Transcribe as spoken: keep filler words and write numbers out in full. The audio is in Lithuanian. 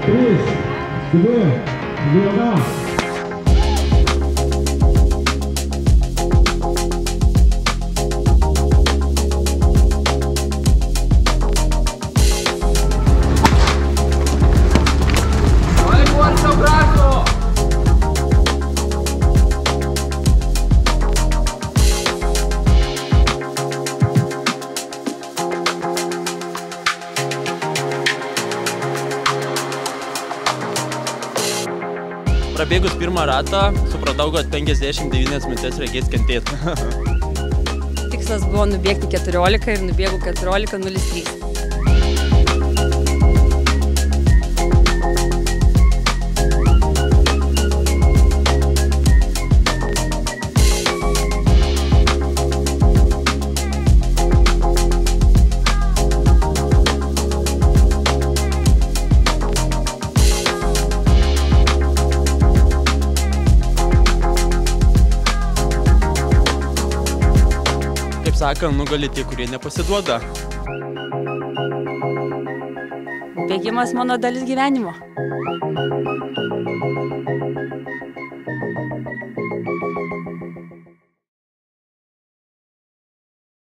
trys, dvi, viena. Prabėgus pirmą ratą, supratau, kad penkiasdešimt devynias minutes reikės kentėti. Tikslas buvo nubėgti keturiolika ir nubėgau keturiolika nulis trys. Kaip sakant, nugali tie, kurie nepasiduoda. Bėgimas mano dalis gyvenimo.